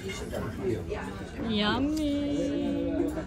Yummy.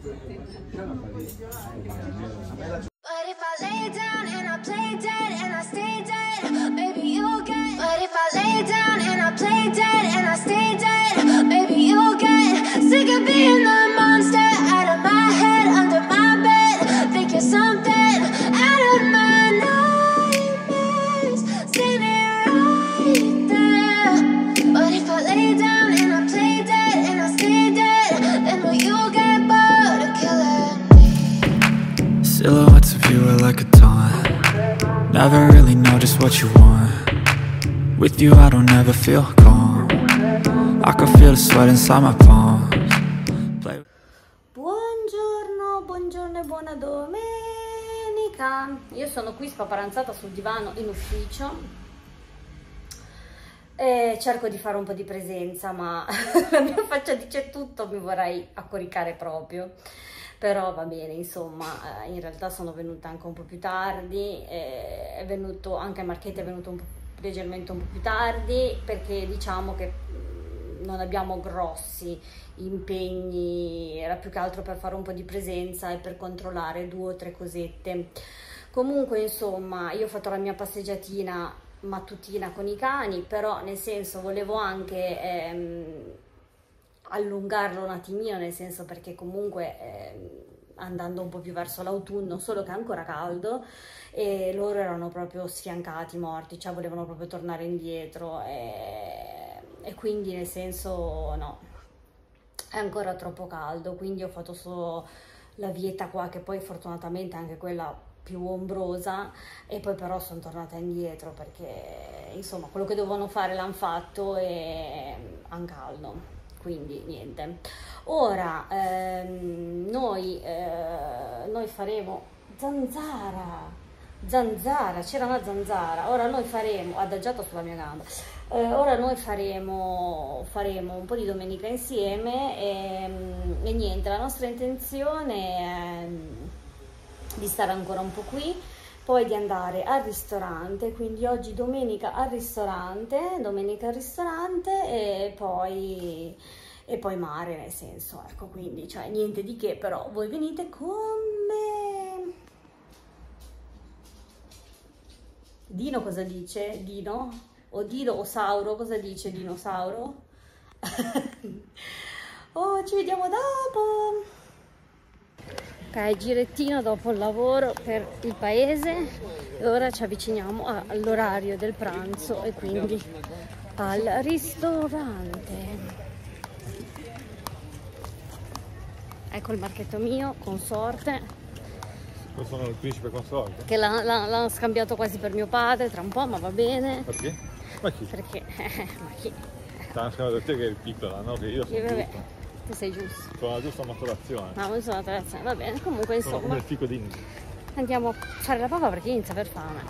But if I lay down and I play dead and I stay dead, maybe you'll get. But if I lay down and I play dead and I stay dead, maybe you'll get sick of being the monster out of my head, under my bed. Think you're something out of my nightmares, standing right there. But if I lay down and I play dead and I stay dead, then will you get bored of killing me? Silhouettes of you are like a taunt. Never really know just what you want. With you I don't ever feel calm. I can feel the sweat inside my palms. Buongiorno, buongiorno e buona domenica. Io sono qui spaparanzata sul divano in ufficio e cerco di fare un po' di presenza, ma la mia faccia dice tutto, mi vorrei accoricare proprio. Però va bene, insomma, in realtà sono venuta anche un po' più tardi, è venuto, anche Marchetti è venuto leggermente un po' più tardi, perché diciamo che non abbiamo grossi impegni, era più che altro per fare un po' di presenza e per controllare 2 o 3 cosette. Comunque, insomma, io ho fatto la mia passeggiatina mattutina con i cani, però nel senso volevo anche allungarlo un attimino, nel senso perché comunque andando un po' più verso l'autunno, solo che è ancora caldo e loro erano proprio sfiancati, morti, cioè volevano proprio tornare indietro e quindi nel senso no, è ancora troppo caldo, quindi ho fatto solo la vietta qua, che poi fortunatamente è anche quella più ombrosa, e poi però sono tornata indietro perché insomma quello che dovevano fare l'hanno fatto e hanno caldo. Quindi niente, ora noi faremo zanzara, c'era una zanzara, ora noi faremo, adagiato sulla mia gamba, ora noi faremo un po' di domenica insieme e niente, la nostra intenzione è di stare ancora un po' qui, poi di andare al ristorante, quindi oggi domenica al ristorante e poi mare, nel senso, ecco, quindi cioè niente di che, però voi venite con me. Dino cosa dice? Dino? O Dino o Sauro? Cosa dice Dinosauro? Oh, ci vediamo dopo! Ok, girettino dopo il lavoro per il paese e ora ci avviciniamo all'orario del pranzo e quindi al ristorante. Ecco il marchetto mio, consorte. Questo sono il principe consorte? Che l'hanno scambiato quasi per mio padre tra un po', ma va bene. Perché? Ma chi? Perché? Ma chi? T'hanno scambiato te che eri piccola, no? Che io sono giusto. Tu sei giusto. Con la giusta maturazione. No, non sono maturazione, va bene. Comunque insomma. Sono come il fico d'India. Andiamo a fare la papà perché inizia per fame.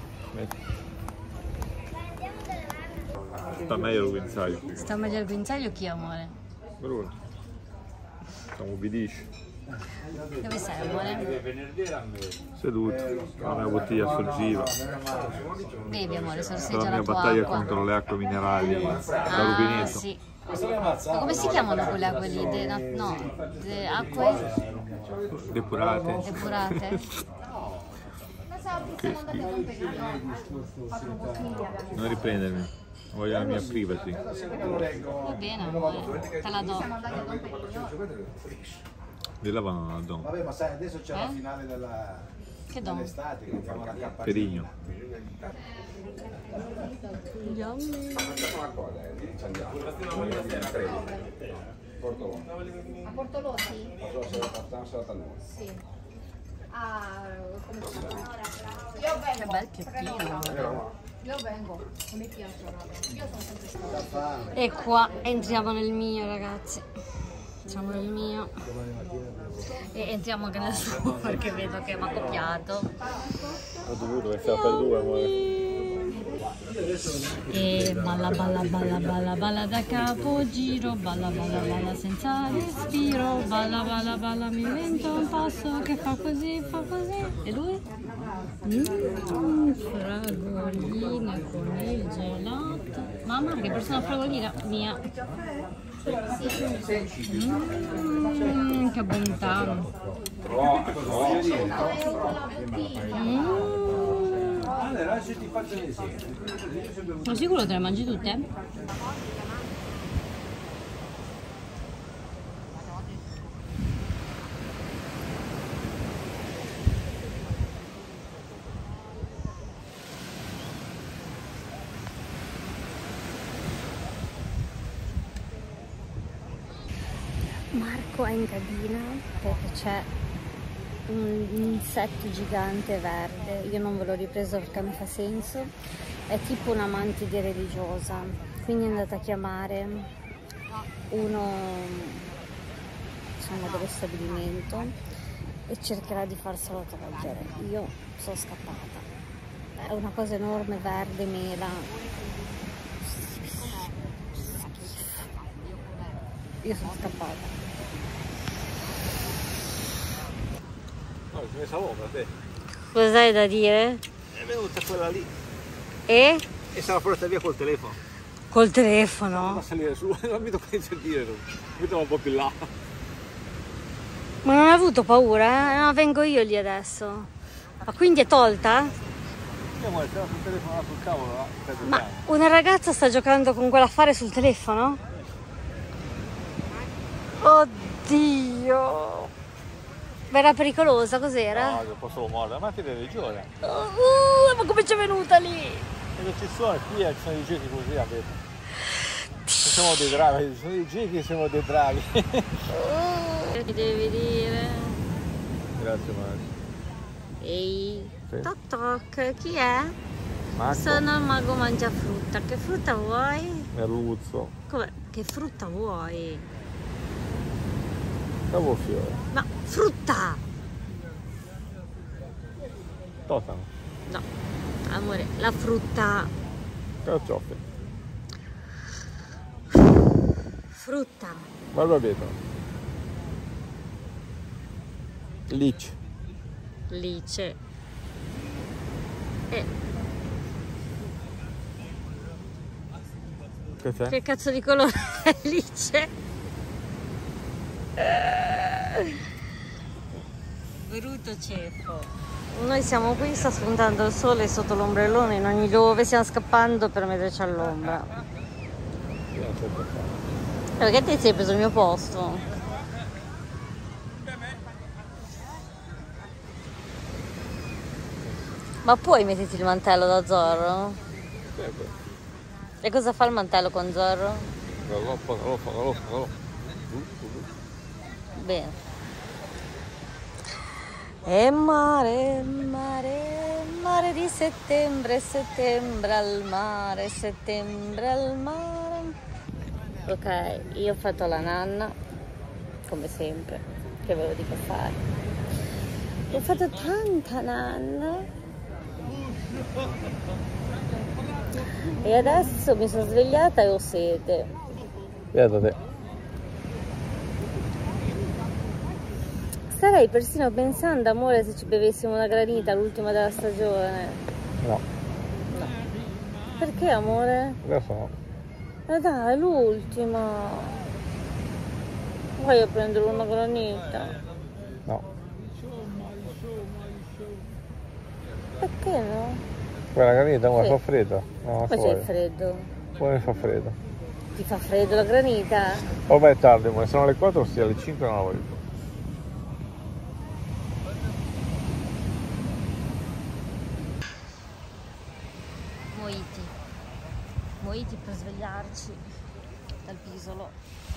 Sta meglio il guinzaglio. Sta meglio il guinzaglio chi, amore? Bruno. Siamo ubbidisci. Dove sei, amore? Seduto. La mia bottiglia sorgiva. Bevi, amore, Per sorseggia la la mia tua battaglia acqua. contro le acque minerali da rubinetto. Sì. Ma come si chiamano quelle acque lì? Acque Depurate. depurate? Che schifo. Non riprendermi. Voglio la mia privacy. Va bene, amore, te la do. Di là vanno a Don. Vabbè, ma sai, adesso c'è la finale dell'estate, che andiamo alla K. Perigno. Yummy. A Portolotti? Sì. Ah, come si chiama? Io vengo. Che bel piattino. Io vengo, mi piace. Io sono sempre stata. E qua entriamo nel mio, ragazzi. Entriamo nel mio. E entriamo anche nel suo perché vedo che mi ha copiato. Ho dovuto essere per due, amore. E balla balla balla balla balla da capo giro, balla balla balla senza respiro, balla balla balla mi invento un passo che fa così e lui? Fragoline con il gelato. Mamma, che persona fragolina? Mia. Che bontà. Allora, se ti faccio un esempio. Sono sicuro te le mangi tutte? Marco è in cabina perché c'è un insetto gigante verde, io non ve l'ho ripreso perché mi fa senso, è tipo una mantide religiosa, quindi è andata a chiamare uno, diciamo, dello stabilimento e cercherà di farselo togliere. Io sono scappata, è una cosa enorme, verde, mela, io sono scappata. No, ce ne salvo te. Cosa hai da dire? È venuta quella lì E? e se l'ha portata via col telefono. Col telefono? Non salire su, non mi tocca di sentire. Mi trovo un po' più là. Ma non hai avuto paura? No, vengo io lì adesso. Ma quindi è tolta? Andiamo sul telefono là sul cavolo là. Ma una ragazza sta giocando con quell'affare sul telefono? Oddio! Ma era pericolosa, cos'era? No, io posso mordere, ma ti deve religione. Ma come c'è venuta lì? E non ci sono, qui ci sono i giochi così, ha detto. Siamo dei draghi, sono dei giochi, siamo dei draghi. Che devi dire? Grazie Mario. Ehi, Sì. toc toc, chi è? Marco. Sono il mago mangiafrutta. Che frutta vuoi? Merluzzo. Come? Che frutta vuoi? Cavolfiore. No, frutta! Totano. No, amore, la frutta. Carciofi. Frutta. Barbabietola. Lice. Lice. Che c'è? Che cazzo di colore è lice? Brutto ceppo. Noi siamo qui, sta spuntando il sole sotto l'ombrellone in ogni dove, stiamo scappando per metterci all'ombra. Io non so che fare. Perché ti sei preso il mio posto? Ma puoi metterti il mantello da Zorro? E cosa fa il mantello con Zorro? Bene. E mare, mare, mare di settembre, settembre al mare, settembre al mare. Ok, io ho fatto la nanna, come sempre, che ve lo dico fare. Ho fatto tanta nanna. E adesso mi sono svegliata e ho sete. Beata te. Starei persino pensando, amore, se ci bevessimo una granita, l'ultima della stagione. No, Perché, amore? lo so. Dai, l'ultima. Vai a prendere una granita. No. Perché no? Quella granita, ma Sì. fa freddo. No, Poi c'è il freddo. Poi mi fa freddo. Ti fa freddo la granita? Vabbè, è tardi, ma sono le 4, sì, alle 5 non la voglio più. Moiti. Moiti per svegliarci dal pisolo.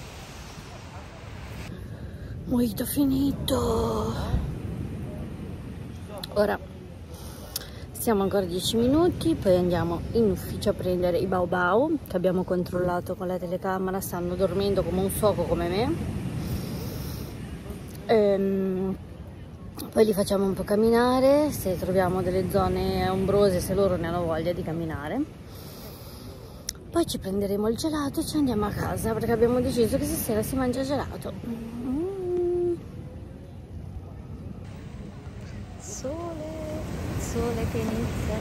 Mojito finito. Ora stiamo ancora 10 minuti, poi andiamo in ufficio a prendere i Bau Bau che abbiamo controllato con la telecamera, stanno dormendo come un fuoco come me. Poi li facciamo un po' camminare, se troviamo delle zone ombrose, se loro ne hanno voglia di camminare. Poi ci prenderemo il gelato e ci andiamo a casa perché abbiamo deciso che stasera si mangia gelato. Sole che inizia a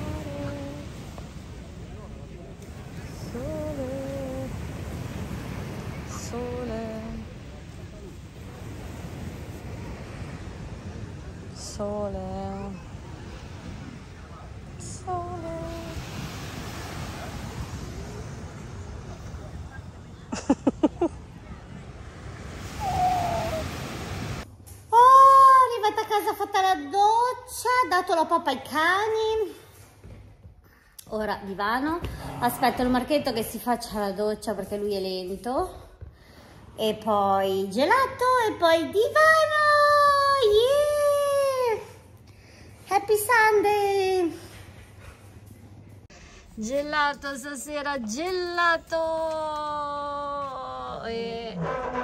tramontare. Sole. sole. Sole. Sole. Arrivata a casa, fatta la doccia, dato la pappa ai cani. Ora divano, aspetto il Marchetto che si faccia la doccia perché lui è lento, e poi gelato e poi divano. Yeah! Happy Sunday. Gelato stasera, gelato e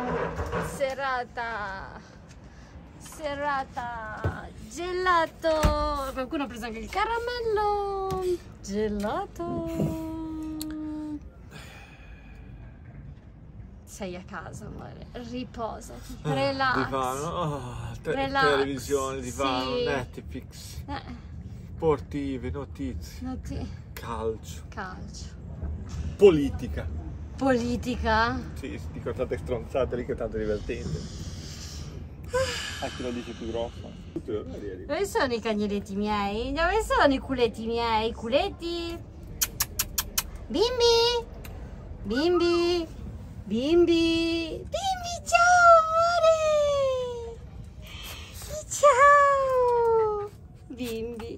serata gelato. Qualcuno ha preso anche il caramello. Gelato. Sei a casa, amore, riposati, relax. Divano, Relax, televisione, divano, sì. Netflix, sportive, notizie, calcio, politica. Politica? Sì, dico tante stronzate lì che tanto divertente. A chi lo dice più grosso? Dove sono i cagnolietti miei? Dove sono i culetti miei? Culetti? Bimbi? Bimbi? Bimbi? Bimbi, ciao amore! Ciao! Bimbi.